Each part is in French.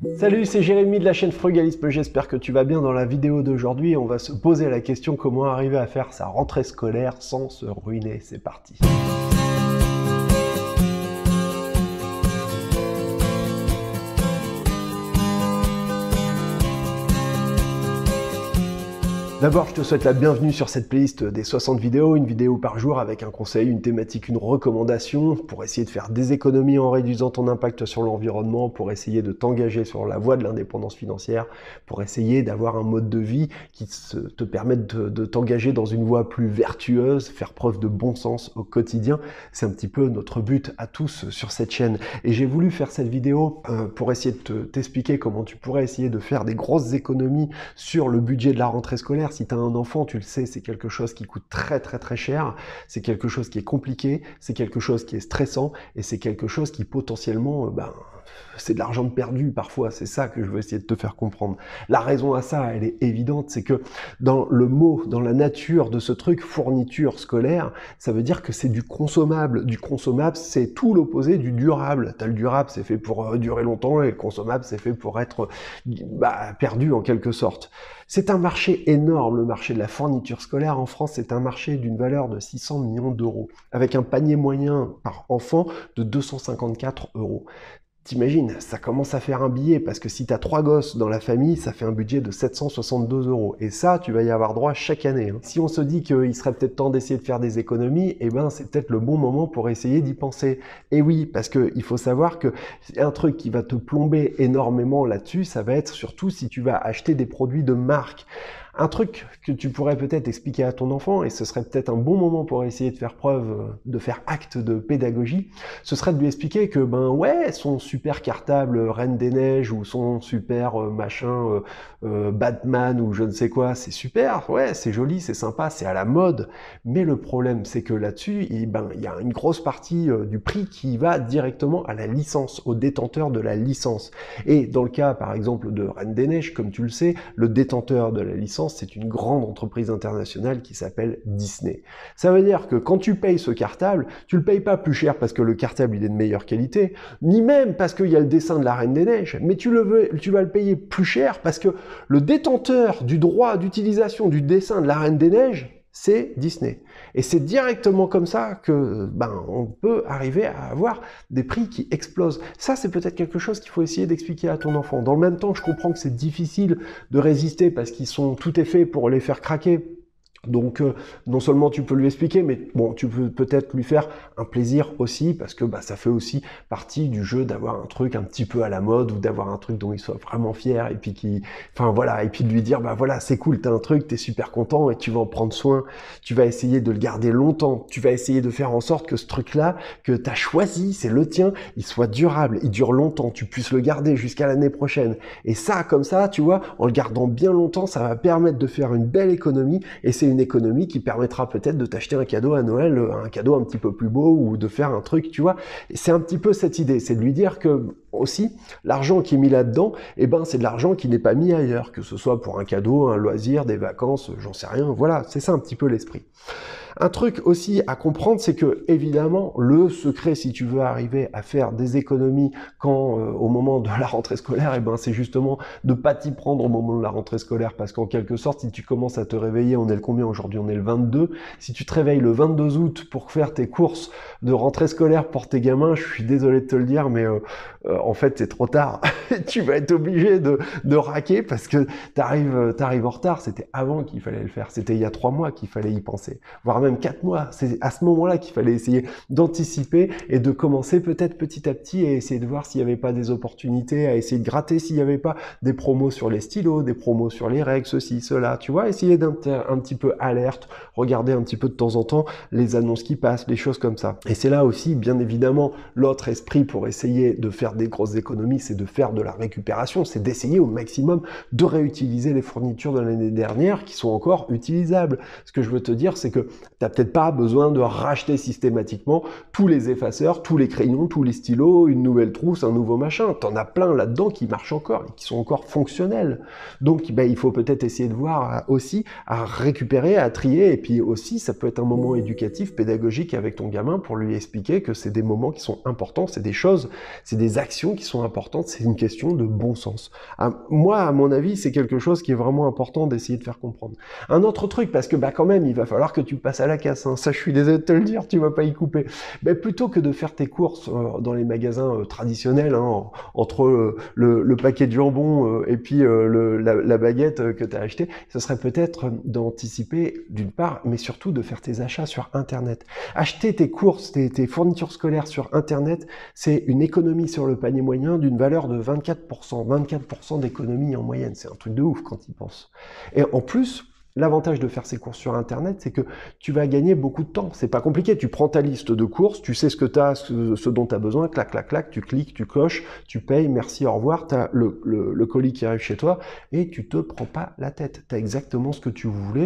Salut, c'est Jérémy de la chaîne Frugalisme, j'espère que tu vas bien. Dans la vidéo d'aujourd'hui, on va se poser la question comment arriver à faire sa rentrée scolaire sans se ruiner. C'est parti. D'abord, je te souhaite la bienvenue sur cette playlist des 60 vidéos, une vidéo par jour avec un conseil, une thématique, une recommandation pour essayer de faire des économies en réduisant ton impact sur l'environnement, pour essayer de t'engager sur la voie de l'indépendance financière, pour essayer d'avoir un mode de vie qui te permette de t'engager dans une voie plus vertueuse, faire preuve de bon sens au quotidien. C'est un petit peu notre but à tous sur cette chaîne. Et j'ai voulu faire cette vidéo pour essayer de t'expliquer comment tu pourrais essayer de faire des grosses économies sur le budget de la rentrée scolaire. Si tu as un enfant, tu le sais, c'est quelque chose qui coûte très cher, c'est quelque chose qui est compliqué, c'est quelque chose qui est stressant, et c'est quelque chose qui potentiellement, c'est de l'argent perdu parfois, c'est ça que je veux essayer de te faire comprendre. La raison à ça, elle est évidente, c'est que dans le mot, dans la nature de ce truc, fourniture scolaire, ça veut dire que c'est du consommable. Du consommable, c'est tout l'opposé du durable. T'as le durable, c'est fait pour durer longtemps, et le consommable, c'est fait pour être perdu en quelque sorte. C'est un marché énorme, le marché de la fourniture scolaire. En France, c'est un marché d'une valeur de 600 millions d'euros, avec un panier moyen par enfant de 254 euros. T'imagines, ça commence à faire un billet, parce que si tu as 3 gosses dans la famille, ça fait un budget de 762 euros. Et ça, tu vas y avoir droit chaque année. Si on se dit qu'il serait peut-être temps d'essayer de faire des économies, eh ben c'est peut-être le bon moment pour essayer d'y penser. Et oui, parce qu'il faut savoir que un truc qui va te plomber énormément là-dessus, ça va être surtout si tu vas acheter des produits de marque. Un truc que tu pourrais peut-être expliquer à ton enfant, et ce serait peut-être un bon moment pour essayer de faire preuve, de faire acte de pédagogie, ce serait de lui expliquer que, ouais, son super cartable Reine des Neiges, ou son super Batman, ou je ne sais quoi, c'est super, ouais, c'est joli, c'est sympa, c'est à la mode, mais le problème, c'est que là-dessus, il y a une grosse partie du prix qui va directement à la licence, au détenteur de la licence. Et dans le cas, par exemple, de Reine des Neiges, comme tu le sais, le détenteur de la licence, c'est une grande entreprise internationale qui s'appelle Disney. Ça veut dire que quand tu payes ce cartable, tu le payes pas plus cher parce que le cartable il est de meilleure qualité, ni même parce qu'il y a le dessin de la Reine des Neiges, mais tu vas le payer plus cher parce que le détenteur du droit d'utilisation du dessin de la Reine des Neiges, c'est Disney. Et c'est directement comme ça que on peut arriver à avoir des prix qui explosent. Ça, c'est peut-être quelque chose qu'il faut essayer d'expliquer à ton enfant. Dans le même temps, je comprends que c'est difficile de résister parce qu'ils sont tout est fait pour les faire craquer. Donc non seulement tu peux lui expliquer, mais bon, tu peux peut-être lui faire un plaisir aussi, parce que ça fait aussi partie du jeu d'avoir un truc un petit peu à la mode, ou d'avoir un truc dont il soit vraiment fier, et puis et puis de lui dire voilà, c'est cool, t'as un truc, t'es super content, et tu vas en prendre soin, tu vas essayer de le garder longtemps, tu vas essayer de faire en sorte que ce truc-là, que t'as choisi, c'est le tien, il soit durable, il dure longtemps, tu puisses le garder jusqu'à l'année prochaine. Et ça, comme ça, tu vois, en le gardant bien longtemps, ça va permettre de faire une belle économie, et c'est une économie qui permettra peut-être de t'acheter un cadeau à Noël, un cadeau un petit peu plus beau, ou de faire un truc, tu vois. C'est un petit peu cette idée, c'est de lui dire que aussi, l'argent qui est mis là-dedans, c'est de l'argent qui n'est pas mis ailleurs, que ce soit pour un cadeau, un loisir, des vacances, j'en sais rien, voilà, c'est ça un petit peu l'esprit. Un truc aussi à comprendre, c'est que évidemment, le secret, si tu veux arriver à faire des économies quand au moment de la rentrée scolaire, c'est justement de pas t'y prendre au moment de la rentrée scolaire, parce qu'en quelque sorte, si tu commences à te réveiller, on est le combien aujourd'hui? On est le 22. Si tu te réveilles le 22 août pour faire tes courses de rentrée scolaire pour tes gamins, je suis désolé de te le dire, mais en fait, c'est trop tard. Tu vas être obligé de raquer parce que t'arrives en retard. C'était avant qu'il fallait le faire. C'était il y a 3 mois qu'il fallait y penser, voire même 4 mois. C'est à ce moment-là qu'il fallait essayer d'anticiper et de commencer peut-être petit à petit et essayer de voir s'il n'y avait pas des opportunités, à essayer de gratter s'il n'y avait pas des promos sur les stylos, des promos sur les règles, ceci, cela. Tu vois, essayer d'être un petit peu alerte, regarder un petit peu de temps en temps les annonces qui passent, les choses comme ça. Et c'est là aussi, bien évidemment, l'autre esprit pour essayer de faire des grosses économies, c'est de faire de la récupération, c'est d'essayer au maximum de réutiliser les fournitures de l'année dernière qui sont encore utilisables. Ce que je veux te dire, c'est que T'as peut-être pas besoin de racheter systématiquement tous les effaceurs, tous les crayons, tous les stylos, une nouvelle trousse, un nouveau machin. T'en as plein là-dedans qui marchent encore et qui sont encore fonctionnels. Donc, il faut peut-être essayer de voir aussi à récupérer, à trier. Et puis aussi, ça peut être un moment éducatif, pédagogique avec ton gamin pour lui expliquer que c'est des moments qui sont importants, c'est des choses, c'est des actions qui sont importantes. C'est une question de bon sens. Moi, à mon avis, c'est quelque chose qui est vraiment important d'essayer de faire comprendre. Un autre truc, parce que quand même, il va falloir que tu passes à la casse, hein. Ça, je suis désolé de te le dire, tu vas pas y couper. Mais plutôt que de faire tes courses dans les magasins traditionnels, hein, entre le paquet de jambon et puis la baguette que tu as acheté, ce serait peut-être d'anticiper d'une part, mais surtout de faire tes achats sur Internet. Acheter tes courses, tes fournitures scolaires sur Internet, c'est une économie sur le panier moyen d'une valeur de 24%. 24% d'économie en moyenne, c'est un truc de ouf quand il pense. Et en plus, l'avantage de faire ces courses sur Internet, c'est que tu vas gagner beaucoup de temps. C'est pas compliqué. Tu prends ta liste de courses, tu sais ce que tu as, ce dont tu as besoin, clac, clac, clac, tu cliques, tu coches, tu payes, merci, au revoir, tu as le colis qui arrive chez toi et tu te prends pas la tête. Tu as exactement ce que tu voulais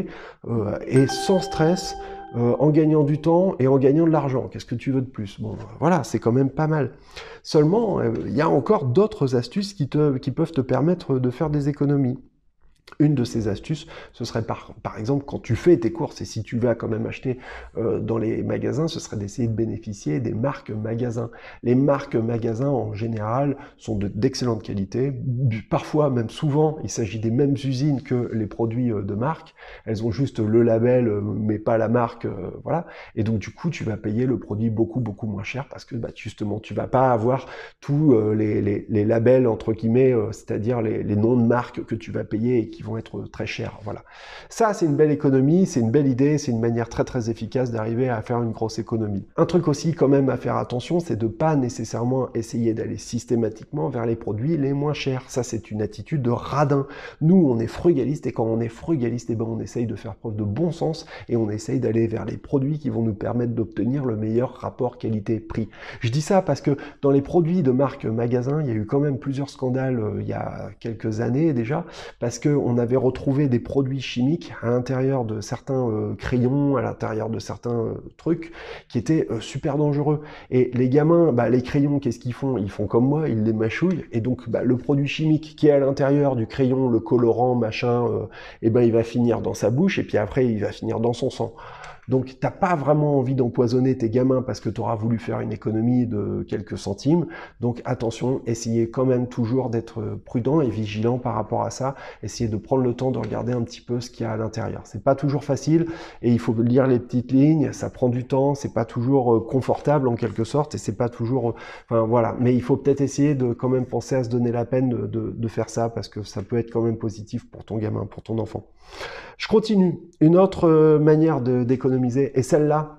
et sans stress, en gagnant du temps et en gagnant de l'argent. Qu'est-ce que tu veux de plus? Bon, voilà, c'est quand même pas mal. Seulement, il y a encore d'autres astuces qui peuvent te permettre de faire des économies. Une de ces astuces, ce serait par exemple quand tu fais tes courses et si tu vas quand même acheter dans les magasins, ce serait d'essayer de bénéficier des marques magasins. Les marques magasins en général sont d'excellente qualité. Parfois, même souvent, il s'agit des mêmes usines que les produits de marque. Elles ont juste le label, mais pas la marque, voilà. Et donc du coup, tu vas payer le produit beaucoup moins cher parce que justement, tu vas pas avoir tous les labels entre guillemets, c'est-à-dire les noms de marques que tu vas payer et qui vont être très chers. Voilà. Ça, c'est une belle économie, c'est une belle idée, c'est une manière très efficace d'arriver à faire une grosse économie. Un truc aussi quand même à faire attention, c'est de pas nécessairement essayer d'aller systématiquement vers les produits les moins chers. Ça, c'est une attitude de radin. Nous, on est frugaliste et quand on est frugaliste, on essaye de faire preuve de bon sens et on essaye d'aller vers les produits qui vont nous permettre d'obtenir le meilleur rapport qualité-prix. Je dis ça parce que dans les produits de marque magasin, il y a eu quand même plusieurs scandales il y a quelques années déjà, parce que on avait retrouvé des produits chimiques à l'intérieur de certains crayons, à l'intérieur de certains trucs qui étaient super dangereux. Et les gamins, les crayons, qu'est-ce qu'ils font? Ils font comme moi, ils les mâchouillent. Et donc, le produit chimique qui est à l'intérieur du crayon, le colorant, machin, il va finir dans sa bouche et puis après, il va finir dans son sang. Donc, t'as pas vraiment envie d'empoisonner tes gamins parce que tu auras voulu faire une économie de quelques centimes. Donc, attention, essayez quand même toujours d'être prudent et vigilant par rapport à ça. Essayez de prendre le temps de regarder un petit peu ce qu'il y a à l'intérieur. C'est pas toujours facile et il faut lire les petites lignes. Ça prend du temps. C'est pas toujours confortable en quelque sorte et c'est pas toujours, enfin voilà. Mais il faut peut-être essayer de quand même penser à se donner la peine de faire ça parce que ça peut être quand même positif pour ton gamin, pour ton enfant. Je continue. Une autre manière d'économiser, et celle-là,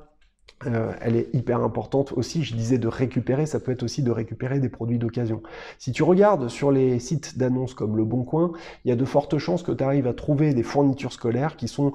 elle est hyper importante aussi, je disais de récupérer, ça peut être aussi de récupérer des produits d'occasion. Si tu regardes sur les sites d'annonces comme Le Bon Coin, il y a de fortes chances que tu arrives à trouver des fournitures scolaires qui sont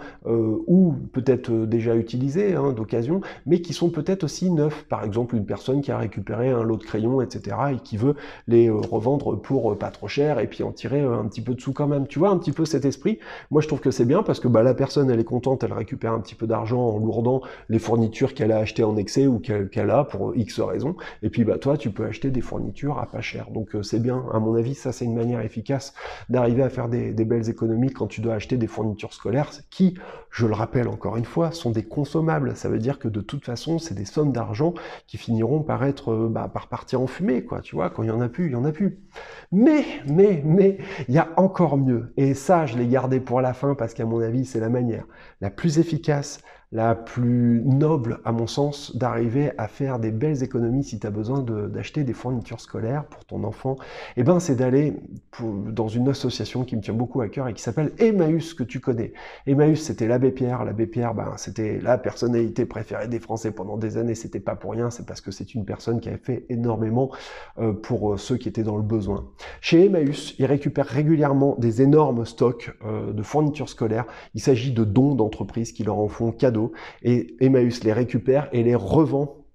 ou peut-être déjà utilisées d'occasion, mais qui sont peut-être aussi neufs. Par exemple, une personne qui a récupéré un lot de crayons, etc. et qui veut les revendre pour pas trop cher et puis en tirer un petit peu de sous quand même. Tu vois un petit peu cet esprit? Moi, je trouve que c'est bien parce que la personne, elle est contente, elle récupère un petit peu d'argent en lourdant les fournitures qu'elle a acheté en excès ou qu'elle a pour X raisons, et puis toi tu peux acheter des fournitures à pas cher, donc c'est bien, à mon avis ça c'est une manière efficace d'arriver à faire des belles économies quand tu dois acheter des fournitures scolaires qui, je le rappelle encore une fois, sont des consommables, ça veut dire que de toute façon c'est des sommes d'argent qui finiront par être, par partir en fumée, quoi, tu vois, quand il y en a plus, il y en a plus. Mais, il y a encore mieux, et ça je l'ai gardé pour la fin parce qu'à mon avis c'est la manière la plus efficace, la plus noble, à mon sens, d'arriver à faire des belles économies si tu as besoin d'acheter des fournitures scolaires pour ton enfant, c'est d'aller dans une association qui me tient beaucoup à cœur et qui s'appelle Emmaüs, que tu connais. Emmaüs, c'était l'abbé Pierre. L'abbé Pierre, c'était la personnalité préférée des Français pendant des années. C'était pas pour rien, c'est parce que c'est une personne qui avait fait énormément pour ceux qui étaient dans le besoin. Chez Emmaüs, ils récupèrent régulièrement des énormes stocks de fournitures scolaires. Il s'agit de dons d'entreprises qui leur en font cadeau. Et Emmaüs les récupère et les revend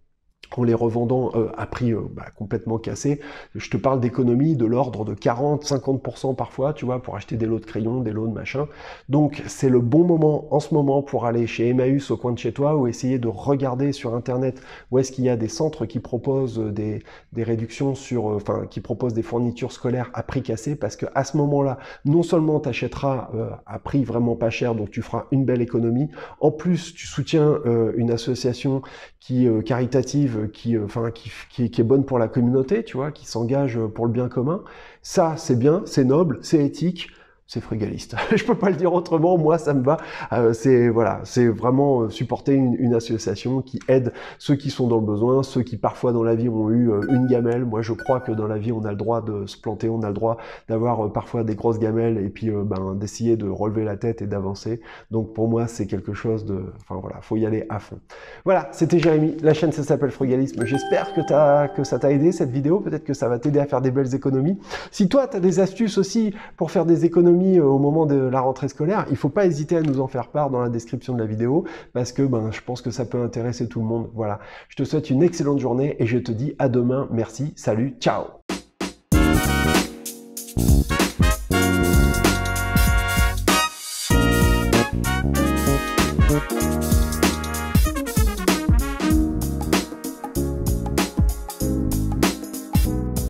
en les revendant à prix complètement cassé. Je te parle d'économies de l'ordre de 40-50% parfois, tu vois, pour acheter des lots de crayons, des lots de machin. Donc c'est le bon moment en ce moment pour aller chez Emmaüs au coin de chez toi ou essayer de regarder sur internet où est-ce qu'il y a des centres qui proposent des réductions sur, enfin qui proposent des fournitures scolaires à prix cassé, parce que à ce moment-là, non seulement tu achèteras à prix vraiment pas cher, donc tu feras une belle économie, en plus tu soutiens une association qui caritative, qui est bonne pour la communauté, tu vois, qui s'engage pour le bien commun. Ça, c'est bien, c'est noble, c'est éthique, c'est frugaliste. Je peux pas le dire autrement, moi ça me va. C'est voilà, c'est vraiment supporter une association qui aide ceux qui sont dans le besoin, ceux qui parfois dans la vie ont eu une gamelle. Moi je crois que dans la vie on a le droit de se planter, on a le droit d'avoir parfois des grosses gamelles et puis d'essayer de relever la tête et d'avancer. Donc pour moi c'est quelque chose de, enfin voilà, faut y aller à fond. Voilà, c'était Jérémy, la chaîne ça s'appelle Frugalisme. J'espère que ça t'a aidé cette vidéo, peut-être que ça va t'aider à faire des belles économies. Si toi tu as des astuces aussi pour faire des économies au moment de la rentrée scolaire, il ne faut pas hésiter à nous en faire part dans la description de la vidéo, parce que je pense que ça peut intéresser tout le monde. Voilà, je te souhaite une excellente journée et je te dis à demain. Merci, salut, ciao.